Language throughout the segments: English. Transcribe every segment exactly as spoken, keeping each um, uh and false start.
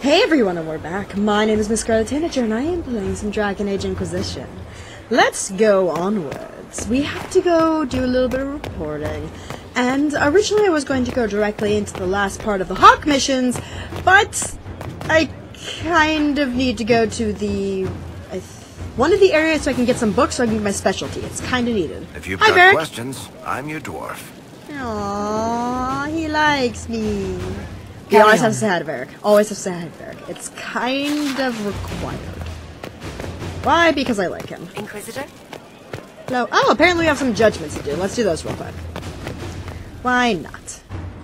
Hey everyone, and we're back. My name is Miss Scarlet Tanager, and I am playing some Dragon Age Inquisition. Let's go onwards. We have to go do a little bit of reporting. And originally I was going to go directly into the last part of the Hawk missions, but I kind of need to go to the... I th one of the areas so I can get some books so I can get my specialty. It's kind of needed. If you've Hi, got Varric. questions, I'm your dwarf. Aww, he likes me. You Carry always on. have to say hi to Varric. Always have to say hi to Varric. It's kind of required. Why? Because I like him. Inquisitor? No. Oh, apparently we have some judgments to do. Let's do those real quick. Why not?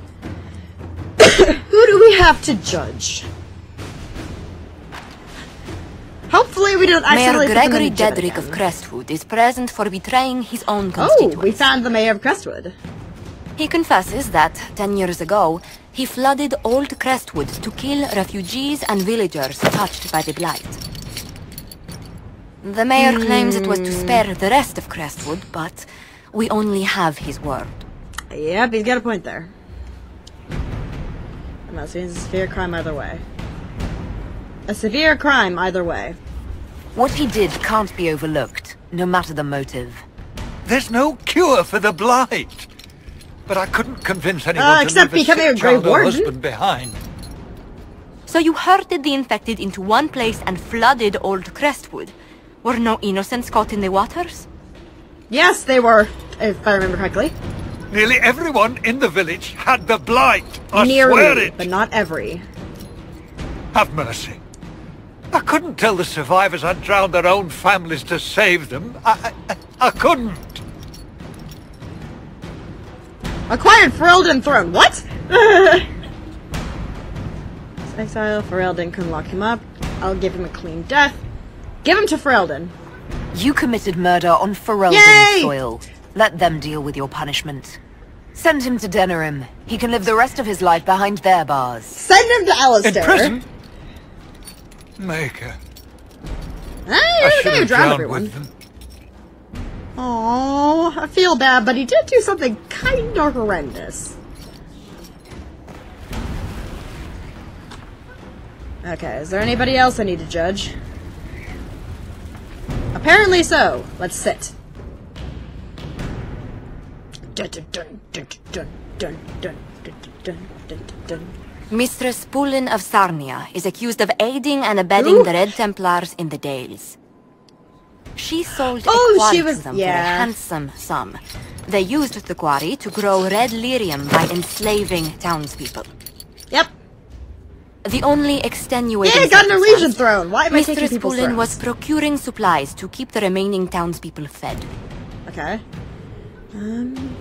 Who do we have to judge? Hopefully we don't Mayor accidentally put them in Gregory the gym Dedrick of again. Crestwood is present for betraying his own Oh, constituents. we found the mayor of Crestwood. He confesses that, ten years ago, he flooded Old Crestwood to kill refugees and villagers touched by the Blight. The mayor Hmm. claims it was to spare the rest of Crestwood, but we only have his word. Yep, he's got a point there. I'm not saying it's a severe crime either way. A severe crime either way. What he did can't be overlooked, no matter the motive. There's no cure for the Blight. But I couldn't convince anyone Uh, to except leave a becoming sick a Grey child or Warden. husband behind. So you herded the infected into one place and flooded Old Crestwood? Were no innocents caught in the waters? Yes, they were, if I remember correctly. Nearly everyone in the village had the Blight. I Nearly, swear it. but not every. Have mercy. I couldn't tell the survivors I'd drowned their own families to save them. I, I, I couldn't. Acquired Ferelden Throne. What? Exile Ferelden couldn't lock him up. I'll give him a clean death. Give him to Ferelden. You committed murder on Ferelden's Yay! soil. Let them deal with your punishment. Send him to Denerim. He can live the rest of his life behind their bars. Send him to Alistair. In prison? Maker. Ah, I you're should gonna have drown drowned everyone. with them. Oh, I feel bad, but he did do something kind of horrendous. Okay, is there anybody else I need to judge? Apparently so. Let's sit. Dun, dun, dun, dun, dun, dun, dun, dun, dun, dun, dun. Mistress Pulin of Sarnia is accused of aiding and abetting Ooh. the Red Templars in the Dales. She sold Oh, a quarry she was- to them yeah. for a handsome sum. They used the quarry to grow red lyrium by enslaving townspeople. Yep. The only extenuating Yeah, got an circumstance, Norwegian throne. Why am I taking Mistress people's Pulin thrones? was procuring supplies to keep the remaining townspeople fed. Okay. Um.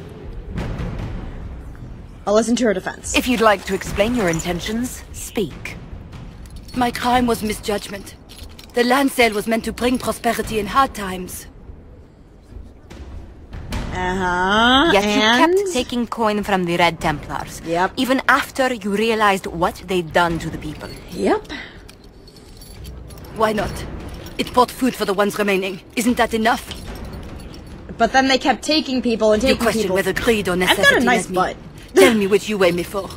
I'll listen to her defense. If you'd like to explain your intentions, speak. My crime was misjudgment. The land sale was meant to bring prosperity in hard times. Uh-huh. Yet and... you kept taking coin from the Red Templars. Yep. Even after you realized what they'd done to the people. Yep. Why not? It bought food for the ones remaining. Isn't that enough? But then they kept taking people and You taking question people. whether greed or I've necessity got a nice led me. butt. Tell me which you weigh me for.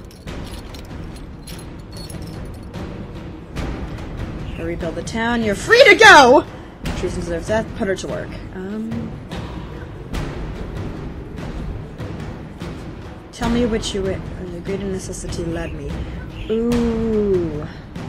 To rebuild the town. You're free to go! Treason deserves death. Put her to work. Um... Tell me which you... The greater necessity led me. Ooh...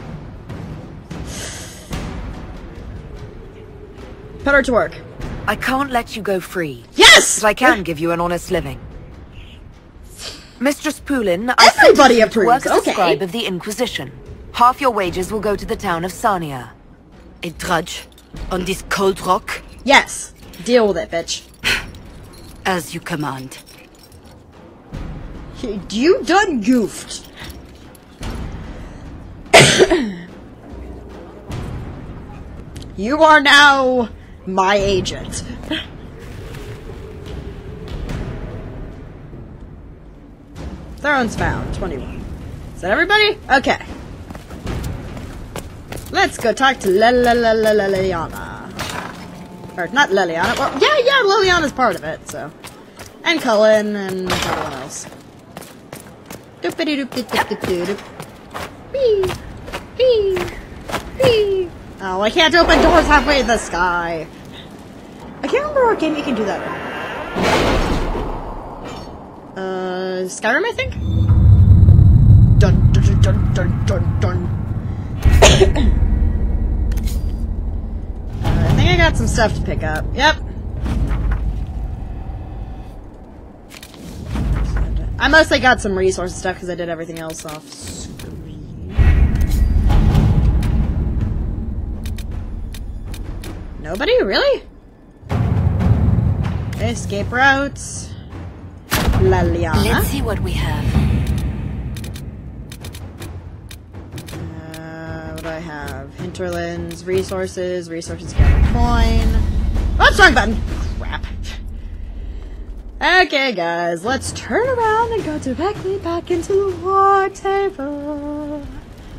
Put her to work. I can't let you go free. Yes! But I can give you an honest living. Mistress Pulin, I Everybody sent you to approves, work as a okay. scribe of the Inquisition. Half your wages will go to the town of Sarnia. A drudge? On this cold rock? Yes. Deal with it, bitch. As you command. You done goofed. You are now my agent. Thrones found. twenty-one. Is that everybody? Okay. Let's go talk to La La La La La Liliana. Or not Liliana. Well, yeah, yeah, Liliana's part of it, so. And Cullen and everyone else. Doopity doop doop doop doop doop. Wee. Wee. I can't open doors halfway in the sky. I can't remember what game you can do that in. Uh, Skyrim, I think? Dun dun dun dun dun dun. uh, I think I got some stuff to pick up. Yep. I mostly got some resource stuff because I did everything else off screen. Nobody? Really? Escape routes. Leliana. Let's see what we have. Uh, what do I have? Hinterlands, resources, resources, gather coin. Oops, wrong button! Crap. Okay, guys, let's turn around and go directly back into the war table.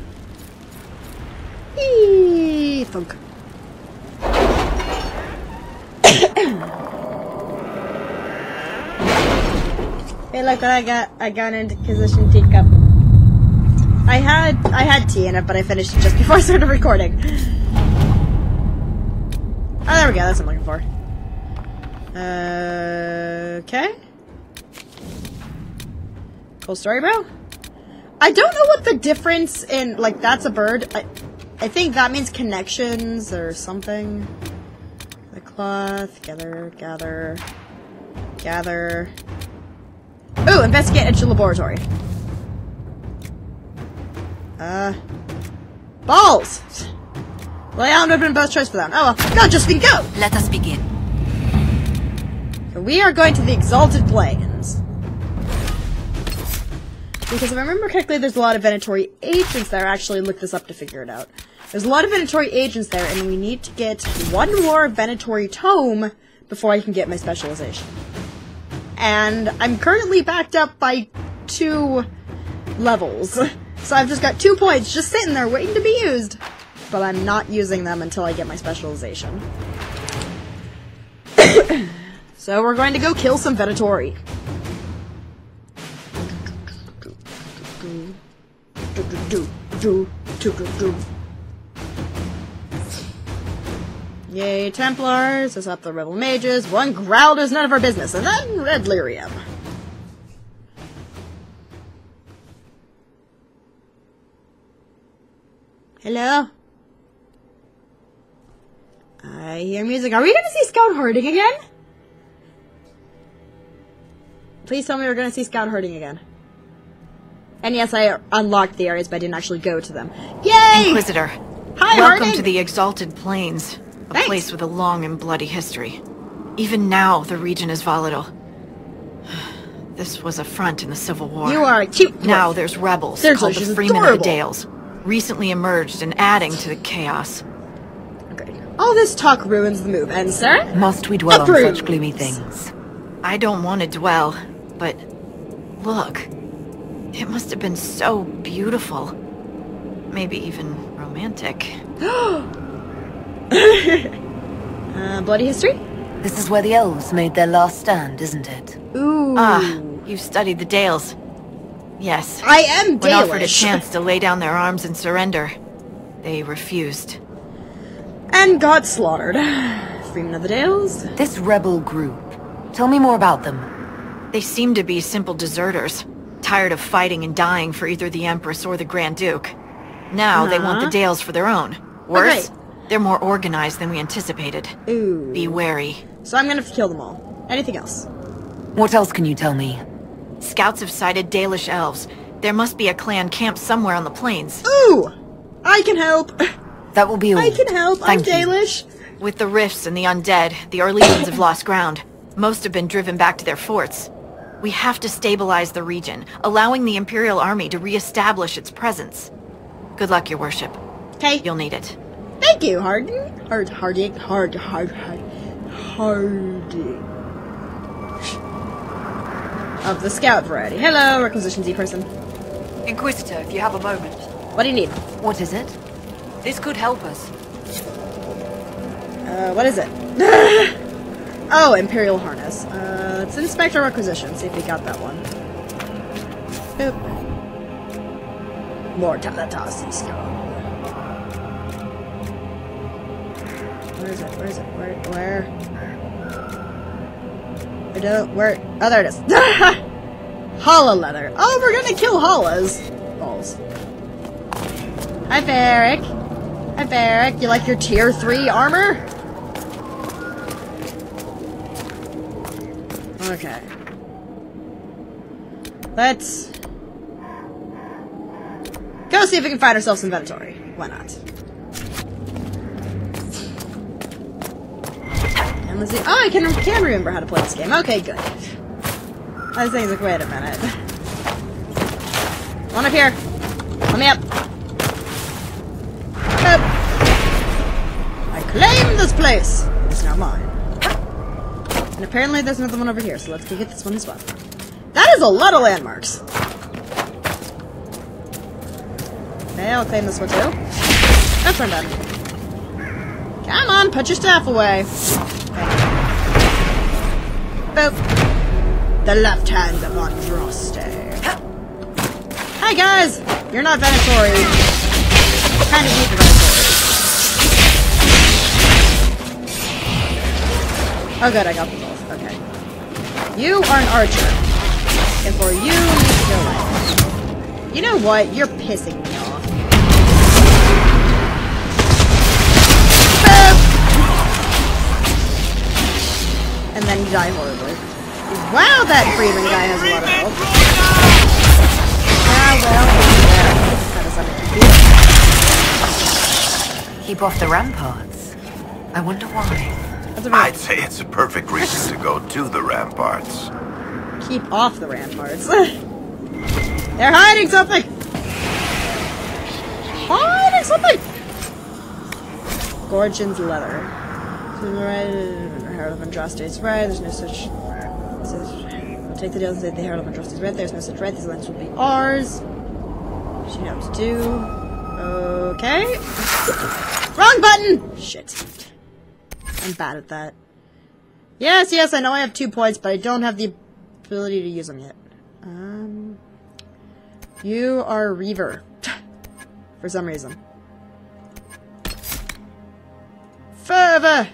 Eee, thunk. Hey, look what I got! I got an Inquisition teacup. I had I had tea in it, but I finished it just before I started recording. Oh, there we go. That's what I'm looking for. Uh, okay. Cool story, bro. I don't know what the difference in, like, that's a bird. I, I think that means connections or something. The cloth, gather, gather, gather. Ooh, investigate edge laboratory. Uh, balls! Leon would have been both choice for them. Oh well, go, Josephine, go! Let us begin. We are going to the Exalted Plains. Because if I remember correctly, there's a lot of Venatori agents there. Actually, look this up to figure it out. There's a lot of Venatori agents there, and we need to get one more Venatori tome before I can get my specialization. And I'm currently backed up by two levels. So I've just got two points just sitting there waiting to be used. But I'm not using them until I get my specialization. So we're going to go kill some Venatori. Yay, Templars, let's up the Rebel Mages, one Growler's none of our business, and then Red Lyrium. Hello? I hear music. Are we gonna see Scout Herding again? Please tell me we're gonna see Scout Herding again. And yes, I unlocked the areas, but I didn't actually go to them. Yay! Inquisitor. Hi, Welcome Herding! to the Exalted Plains, a Thanks. place with a long and bloody history. Even now, the region is volatile. This was a front in the Civil War. You are a cute Now dwarf. there's rebels Seriously, called the she's Freemen adorable. of the Dales, recently emerged and adding to the chaos. Okay. All this talk ruins the move, and sir? Must we dwell Approves. on such gloomy things? I don't want to dwell, but look. It must have been so beautiful. Maybe even romantic. uh, bloody history? This is where the elves made their last stand, isn't it? Ooh. Ah, you've studied the Dales. Yes. I am When offered a Dalish. chance to lay down their arms and surrender, they refused. And got slaughtered. Freeman of the Dales? This rebel group. Tell me more about them. They seem to be simple deserters, tired of fighting and dying for either the Empress or the Grand Duke. Now they want the Uh-huh. Dales for their own. Worse, Okay. they're more organized than we anticipated. Ooh. Be wary. So I'm gonna kill them all. Anything else? What else can you tell me? Scouts have sighted Dalish elves. There must be a clan camped somewhere on the plains. Ooh! I can help! That will be all. I can help, I'm Thank you. Dalish! With the rifts and the undead, the Orleans have lost ground. Most have been driven back to their forts. We have to stabilize the region, allowing the Imperial Army to re-establish its presence. Good luck, your worship. Okay. You'll need it. Thank you, Harding. Hard, Harding. Hard, hard, hard. Harding. Of the scout variety. Hello, Requisition Z person. Inquisitor, if you have a moment. What do you need? What is it? This could help us. Uh, what is it? Oh, Imperial Harness. Uh, let's inspect our requisition, see if we got that one. Boop. Mortalitas Cisco. it? Where is it? Where? Where? I don't. Where? Oh, there it is. Hala leather. Oh, we're gonna kill Halas. Balls. Hi, Varric. Hi, Varric. You like your tier three armor? Okay. Let's go see if we can find ourselves some inventory. Why not? And let's see. Oh, I can, can remember how to play this game. Okay, good. I was thinking, like, wait a minute. One up here. Let me up. Up. I claim this place. It's now mine. And apparently there's another one over here, so let's go get this one as well. That is a lot of landmarks. Okay, I'll claim this one too. That's one done. Come on, put your staff away. Boop. The left hand of Andraste. Hi guys! You're not Venatori. Kind of need the Venatori. Oh good, I got them both. Okay. You are an archer. And for you, you need to go away. You know what? You're pissing me off. Boop! And then you die horribly. Wow, that Freeman guy has a lot of health. Ah, well, yeah. That is unexpected. Keep off the ramparts. I wonder why. I'd say it's a perfect reason to go to the ramparts. Keep off the ramparts. They're hiding something! Hiding something! Gorgon's leather. To the right, Herald of Andraste is right, there's no such... I'll take the deal and say the Herald of Andraste is right, there's no such right, these lands will be ours. She knows what to do. Okay. Wrong button! Shit. I'm bad at that. Yes, yes, I know I have two points, but I don't have the ability to use them yet. Um, you are a Reaver. For some reason. Further!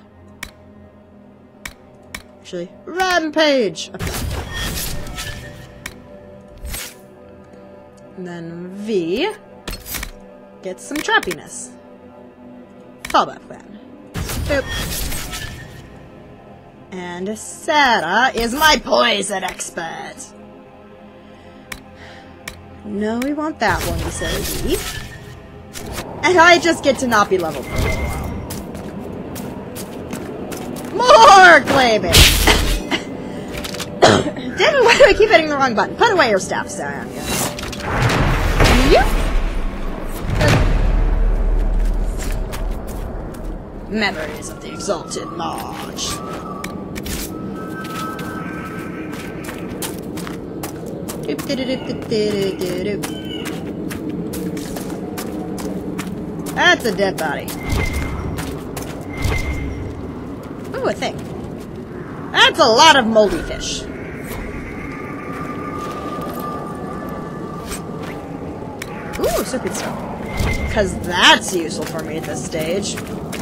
Actually, Rampage! Okay. And then V gets some trappiness. Fallback plan. Boop. And Sarah is my poison expert. No, we want that one, Sarah D. And I just get to not be leveled for a little while. More claiming! Damn it, why do I keep hitting the wrong button? Put away your staff, Sarah. Yep. Memories of the Exalted March. That's a dead body. Ooh, a thing. That's a lot of moldy fish. Ooh, serpent stone. Because that's useful for me at this stage.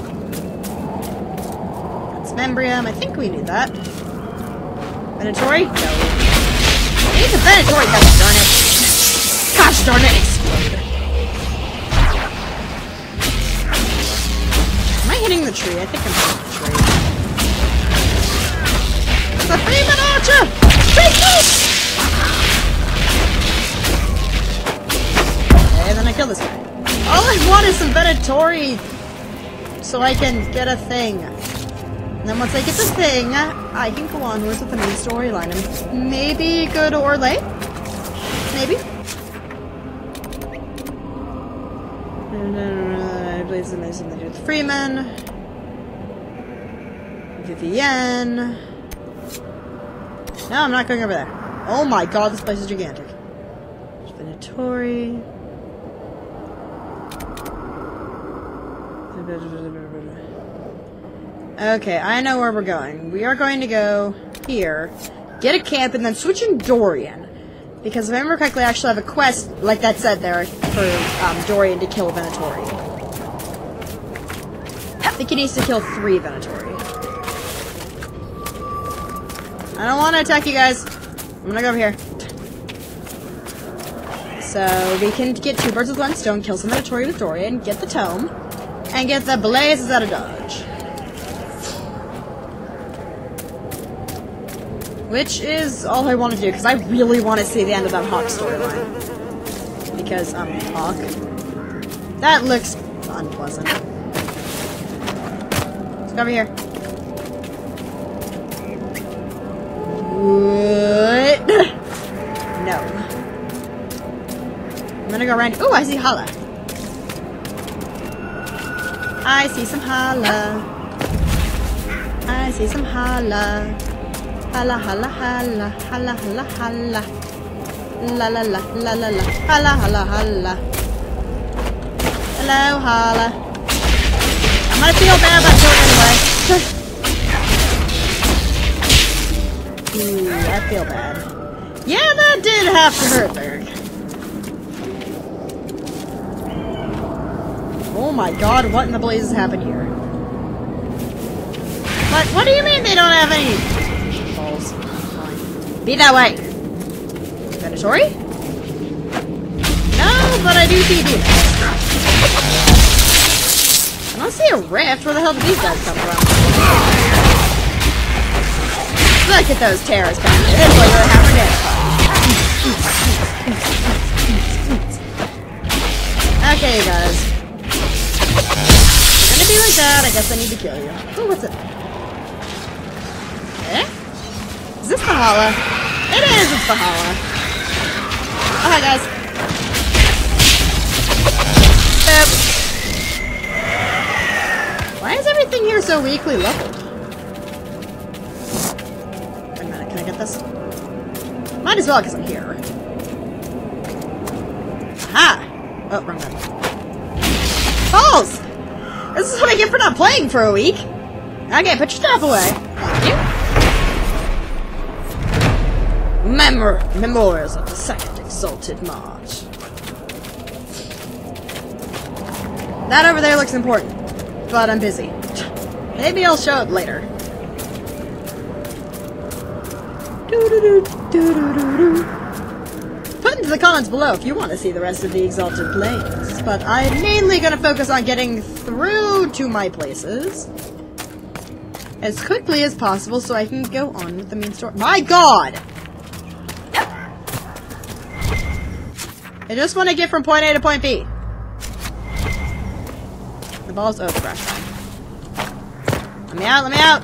That's Membrium. I think we need that. Venatori? No. We need the Venatori, gosh darn it. Gosh darn it, explode. Am I hitting the tree? I think I'm hitting the tree. It's a Freeman Archer! Take this! And then I kill this guy. All I want is some Venatori so I can get a thing. And then once I get the thing, I can go onwards with the main storyline and maybe go to Orlais? Maybe? I believe something to do with Freeman. Vivienne. No, I'm not going over there. Oh my god, this place is gigantic. Venatori. Okay, I know where we're going. We are going to go here, get a camp, and then switch in Dorian. Because if I remember correctly, I actually have a quest, like that said there, for um, Dorian to kill Venatori. think he needs to kill three Venatori. I don't want to attack you guys. I'm gonna go over here. So we can get two birds with one stone, kill some Venatori with Dorian, get the tome, and get the blazes out of dodge. Which is all I want to do, because I really want to see the end of that Hawk storyline. Because, um, Hawk. That looks unpleasant. Let's go over here. What? No. I'm gonna go around. Ooh, I see Hala. I see some Hala. I see some Hala. Hala, hala, hala, hala, hala, hala. La la la, la la la. Hala, hala, hala. Hello, Hala. I'm gonna feel bad about doing it anyway. Ooh, I feel bad. Yeah, that did have to hurt, Berg. Oh my god, what in the blazes happened here? But what do you mean they don't have any... Be that way. Venatori? No, but I do see demons. I don't see a rift. Where the hell did these guys come from? Look at those terrors coming in. This is what you're having to Okay, you guys. If you're gonna be like that, I guess I need to kill you. Ooh, what's it? Eh? Is this the Hala? It is, it's the Hala. Oh, hi, guys. Boop. Why is everything here so weakly leveled? Wait a minute, can I get this? Might as well, because I'm here. Aha! Oh, wrong button. Balls! This is what I get for not playing for a week. Okay, put your stuff away. Thank you. Memor Memorials of the Second Exalted March. That over there looks important, but I'm busy. Maybe I'll show it later. Put into the comments below if you want to see the rest of the Exalted Plains, but I'm mainly going to focus on getting through to my places as quickly as possible so I can go on with the main story. My god! I just want to get from point A to point B. The ball's oh, the brush. Let me out, let me out!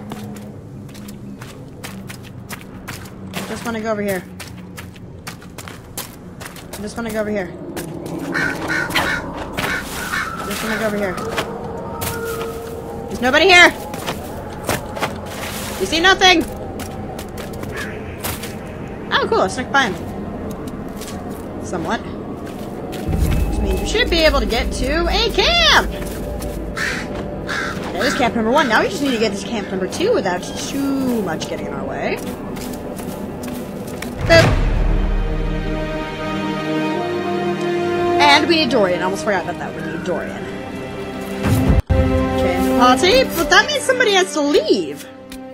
I just want to go over here. I just want to go over here. I just want to go over here. There's nobody here! You see nothing? Oh, cool, I snuck by him. Somewhat. Which means we should be able to get to a camp! There's camp number one. Now we just need to get to camp number two without too much getting in our way. Boop. And we need Dorian. I almost forgot about that. We need Dorian. Okay, party. But that means somebody has to leave.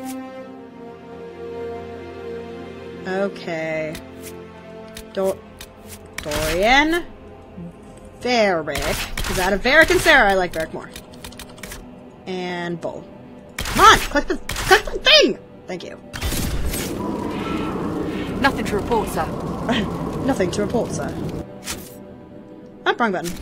Okay. Dor Dorian. Varric. Because out of Varric and Sarah, I like Varric more. And Bull. Come on! Click the, click the thing! Thank you. Nothing to report, sir. Nothing to report, sir. Oh, wrong button.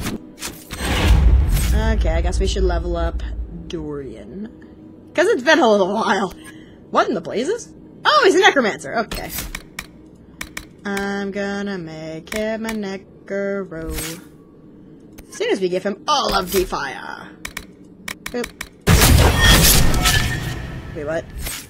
Okay, I guess we should level up Dorian. Because it's been a little while. What in the blazes? Oh, he's a necromancer. Okay. I'm gonna make him a necro. As soon as we give him all of the fire. Boop. Wait, what?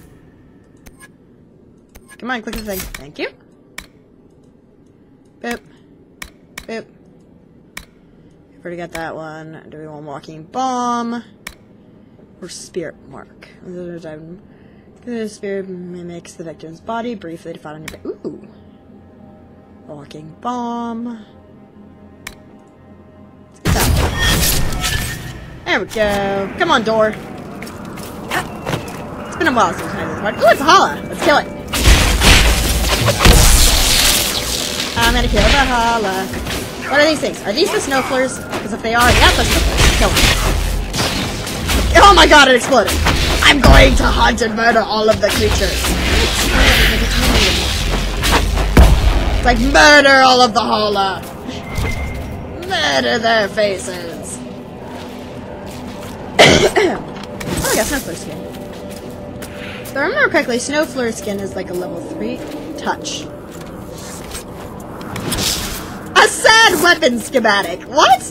Come on, click the thing. Thank you. Boop. Boop. We've already got that one. Do we want walking bomb? Or spirit mark? The spirit mimics the victim's body, briefly defined on your face. Ooh. Walking bomb. Let's get that one. There we go. Come on, door. been a while since I did this part. Ooh, it's a Hala! Let's kill it! I'm gonna kill the Hala. What are these things? Are these the snowflers? Because if they are, yeah, the snowflers. Kill them. Oh my god, it exploded! I'm going to hunt and murder all of the creatures. It's like murder all of the Hala. Murder their faces. Oh, I got Snowflare skin. If I remember correctly, Snowflare skin is like a level three touch. A sad weapon schematic! What?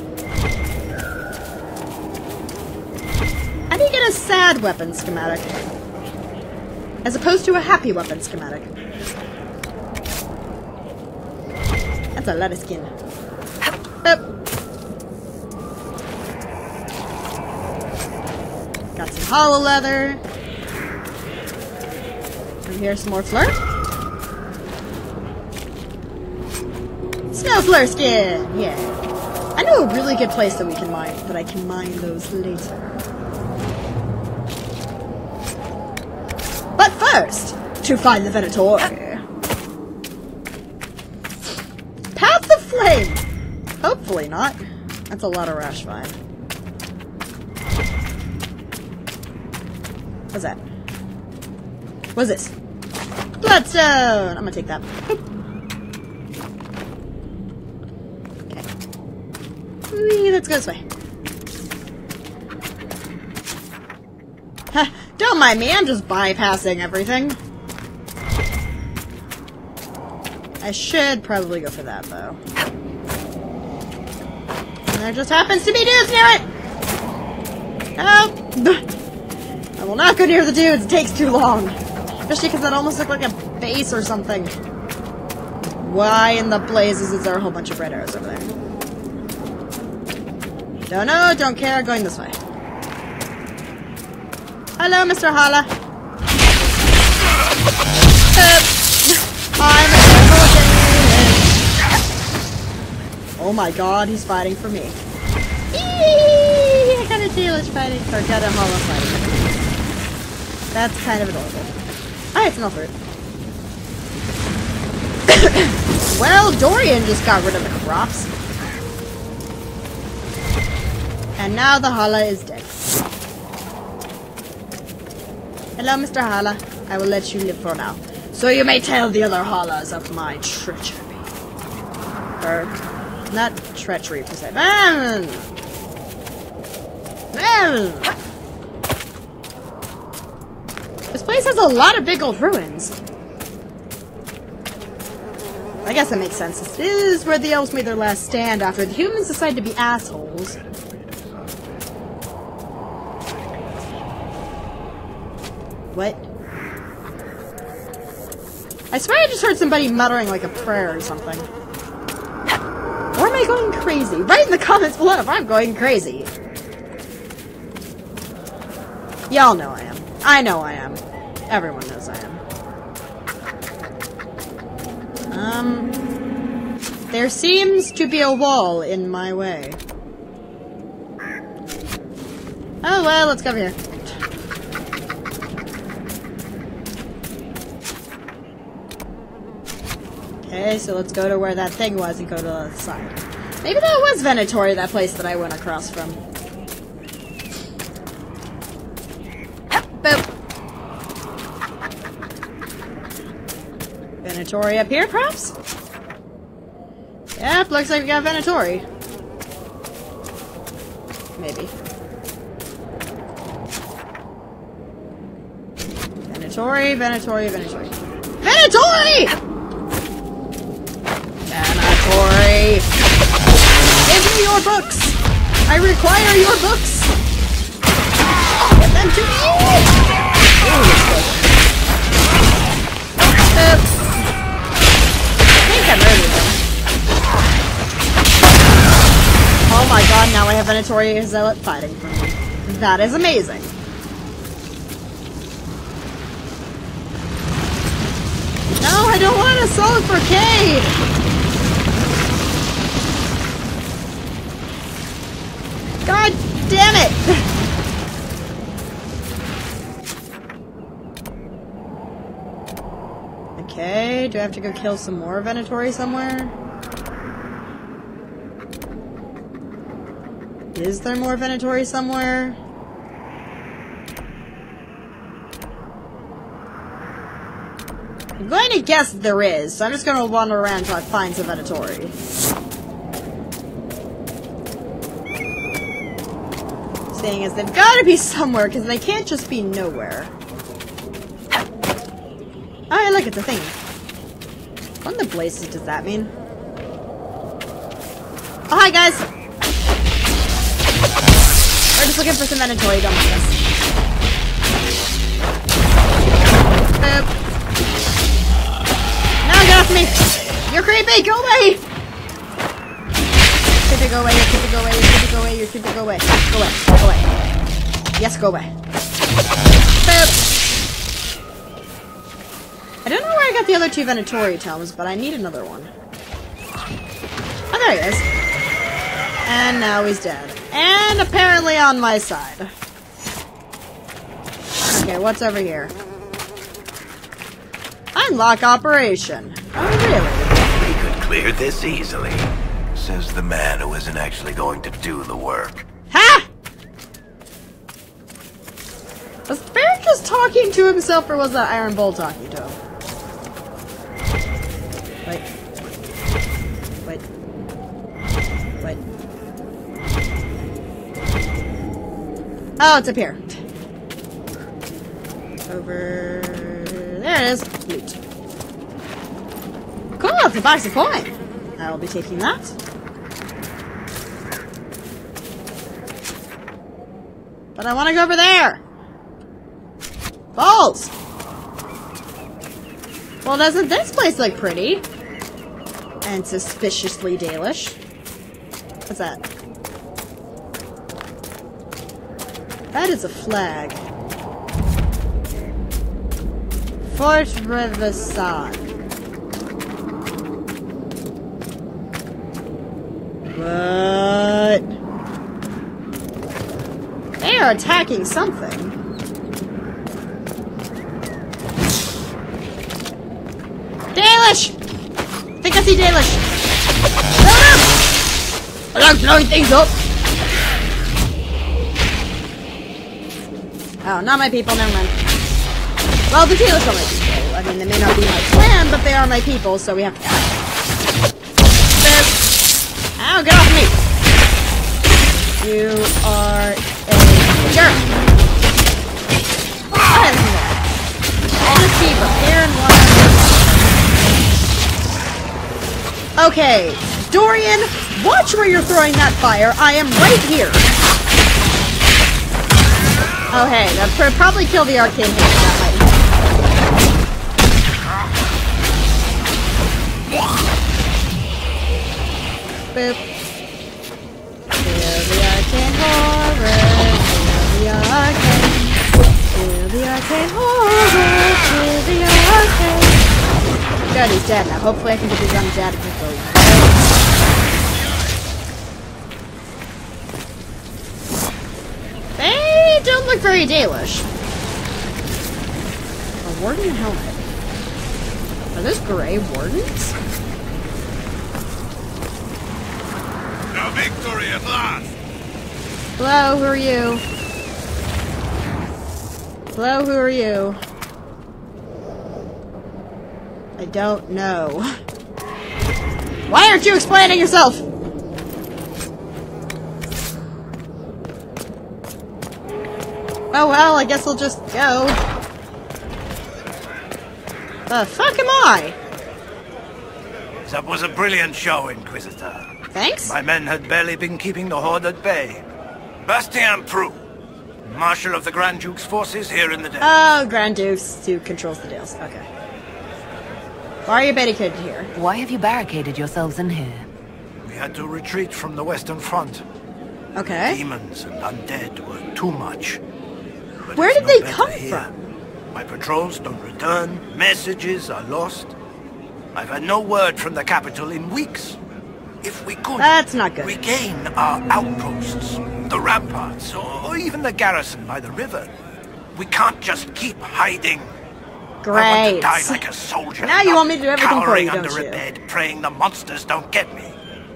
How do you get a sad weapon schematic? As opposed to a happy weapon schematic. That's a lot of skin. Up. Got some hollow leather. And here's some more fleur. Snow fleur skin! Yeah. I know a really good place that we can mine, but I can mine those later. But first, to find the Venator. Path of Flame! Hopefully not. That's a lot of rash vine. What's that? What's this? Bloodstone! I'm gonna take that. Okay. Whee, let's go this way. Don't mind me, I'm just bypassing everything. I should probably go for that, though. And there just happens to be dudes near it! No! I will not go near the dudes, it takes too long. Especially because that almost looked like a base or something. Why in the blazes is there a whole bunch of red arrows over there? Don't know, don't care, going this way. Hello, Mister Hala. Uh, I'm a Oh my god, he's fighting for me. Eee, I got a Dalish fighting, or got a Hala fighting. That's kind of adorable. Alright, smell fruit. Well, Dorian just got rid of the crops. And now the Hala is dead. Hello, Mister Hala. I will let you live for now. So you may tell the other Halas of my treachery. Or, not treachery per se. Man! Man! This place has a lot of big old ruins. I guess that makes sense. This is where the elves made their last stand after the humans decided to be assholes. What? I swear I just heard somebody muttering like a prayer or something. Or am I going crazy? Write in the comments below if I'm going crazy. Y'all know I am. I know I am. Everyone knows I am. Um, there seems to be a wall in my way. Oh well, let's go over here. Okay, so let's go to where that thing was and go to the other side. Maybe that was Venatori, that place that I went across from. Boop. Venatori up here, perhaps? Yep, looks like we got Venatori. Maybe. Venatori, Venatori, Venatori. Venatori! Venatori! Give me your books! I require your books! Give them to me! Ooh, Oops. I think I murdered him. Oh my god, now I have Venatori Zealot fighting for me. That is amazing. No, I don't want a Solid Brocade! God damn it! do I have to go kill some more Venatori somewhere? Is there more Venatori somewhere? I'm going to guess there is, so I'm just going to wander around until I find some Venatori. Saying is they've got to be somewhere, because they can't just be nowhere. Oh, hey, look, it's a thing. What in the blazes does that mean? Oh, hi, guys! We're just looking for some Venatori, don't mind us. Boop. No, get off me! You're creepy! Go away! Creepy, go away, you're creepy, go away, you're creepy, go away, you're creepy, go away. Go away, go away. Yes, go away. Boop. I don't know where I got the other two Venatori tomes, but I need another one. Oh, there he is. And now he's dead. And apparently on my side. Okay, what's over here? Unlock operation. Oh, really? We could clear this easily, says the man who isn't actually going to do the work. Ha! Was Barrett just talking to himself, or was that Iron Bull talking to him? Wait. Wait. Wait. Oh, it's up here. Over... There it is. Loot. Cool, it's a box of coin. I'll be taking that. But I want to go over there. Balls! Well, doesn't this place look pretty? And suspiciously Dalish. What's that? That is a flag. Fort Riverside. What? They are attacking something. Dalish! I think I see Dalish. No, no! I'm blowing things up. Oh, not my people, never mind. Well, the Dalish are my people. I mean, they may not be my clan, but they are my people, so we have to fight. Ow, get off me! You are a jerk. Oh, listen to that. I'll just keep preparing one. Okay, Dorian, watch where you're throwing that fire. I am right here. Oh, hey, that would probably kill the arcane hand. That might. Boop. Kill the arcane horror. Kill the arcane. Kill the arcane horror. Kill the arcane. Good, he's dead now. Hopefully I can get these undead quickly. They don't look very Dalish. A warden helmet. Are those gray wardens? Now victory at last! Hello, who are you? Hello, who are you? I don't know. Why aren't you explaining yourself? Oh well, I guess I'll just go. The fuck am I? That was a brilliant show, Inquisitor. Thanks? My men had barely been keeping the Horde at bay. Bastien Prou, Marshal of the Grand Duke's forces here in the Dales. Oh, Grand Dukes, who controls the Dales. Okay. Why are you barricaded here? Why have you barricaded yourselves in here? We had to retreat from the Western Front. Okay. Demons and undead were too much. But Where it's did no they better come here. from? My patrols don't return, messages are lost. I've had no word from the capital in weeks. If we could That's not good. regain our outposts, the ramparts, or, or even the garrison by the river, we can't just keep hiding. Great. to die like a soldier. Now you want me to do everything for you, cowering don't under you? a bed, praying the monsters don't get me.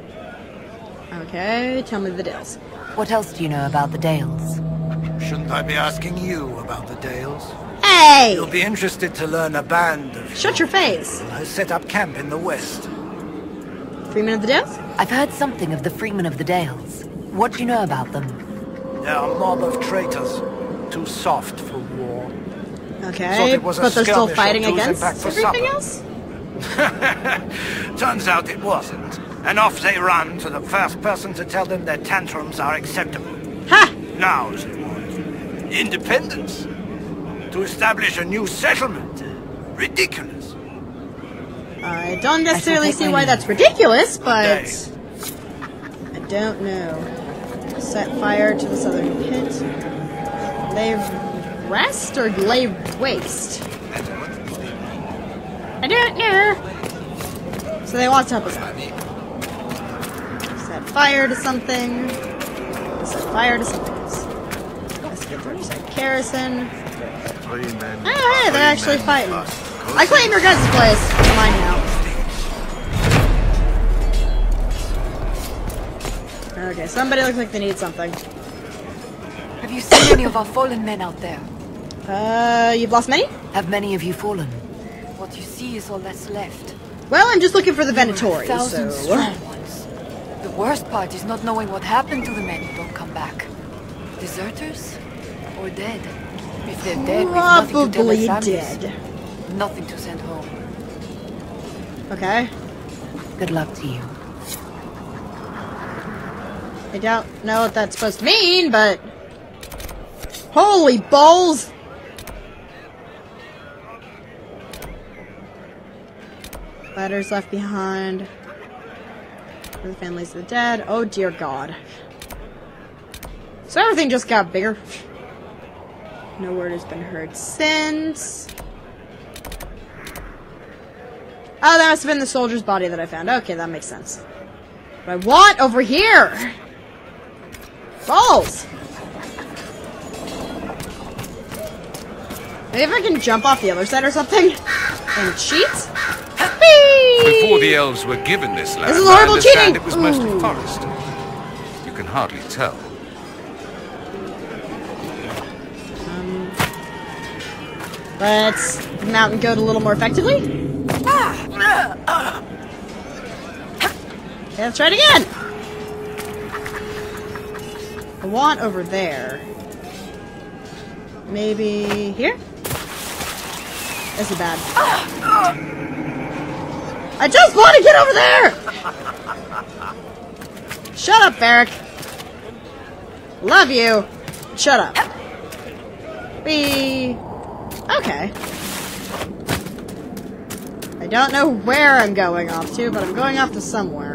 Okay, tell me the deals. What else do you know about the Dales? Shouldn't I be asking you about the Dales? Hey! You'll be interested to learn a band of Shut your face. has set up camp in the west. Freeman of the Dales? I've heard something of the Freemen of the Dales. What do you know about them? They're a mob of traitors, too soft for war. Okay, Thought it was a but they're still skirmish fighting or two's against impact for everything supper. else? Turns out it wasn't. And off they run to the first person to tell them their tantrums are acceptable. Ha! Now's they want independence. To establish a new settlement. Ridiculous. I don't necessarily take see my why leave. that's ridiculous, but Day. I don't know. Set fire to the southern pit. Lay rest or lay waste? I don't know. So they want to help us out. Set fire to something. Set fire to something else. Let's get thirty second kerosene. Oh, hey, they're actually fighting. I claim your guys' place. It's mine now. Okay, somebody looks like they need something. Have you seen any of our fallen men out there? Uh, you've lost many? Have many of you fallen? What you see is all that's left. Well, I'm just looking for the Venatori, Thousand so... strong ones. The worst part is not knowing what happened to the men who don't come back. Deserters? Or dead? If they're dead, we've nothing to tell Probably their families. dead. Nothing to send home. Okay. Good luck to you. I don't know what that's supposed to mean, but... Holy balls! Letters left behind. For the families of the dead. Oh dear God. So everything just got bigger. No word has been heard since. Oh, that must have been the soldier's body that I found. Okay, that makes sense. What I want over here! Balls! Maybe if I can jump off the other side or something? And cheat? Whee! Before the elves were given this land, This is horrible I understand cheating! it was mostly Ooh. forest. You can hardly tell. Let's the mountain goat a little more effectively. Okay, let's try it again. I want over there. Maybe here? This is bad. I just want to get over there! Shut up, Barrick. Love you. Shut up. Be okay. I don't know where I'm going off to, but I'm going off to somewhere.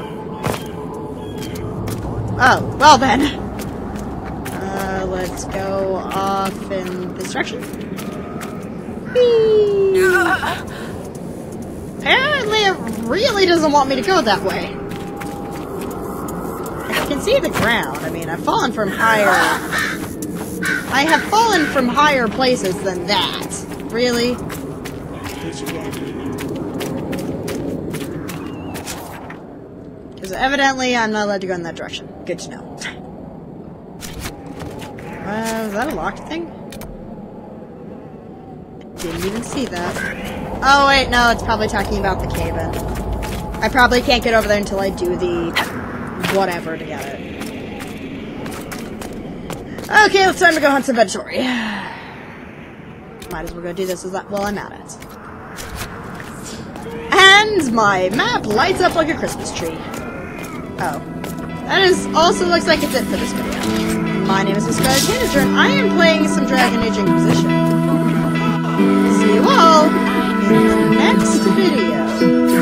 Oh, well then. Uh, let's go off in this direction. Whee! Apparently it really doesn't want me to go that way. I can see the ground. I mean, I've fallen from higher... I have fallen from higher places than that. Really? Because evidently I'm not allowed to go in that direction. Good to know. Uh, is that a locked thing? Didn't even see that. Oh wait, no, it's probably talking about the cave-in. I probably can't get over there until I do the whatever to get it. Okay, it's time to go hunt some Venatori. Might as well go do this as while I'm at it. And my map lights up like a Christmas tree. Oh. That is also looks like it's it for this video. My name is Scarlet Tanager, and I am playing some Dragon Age Inquisition. See you all in the next video.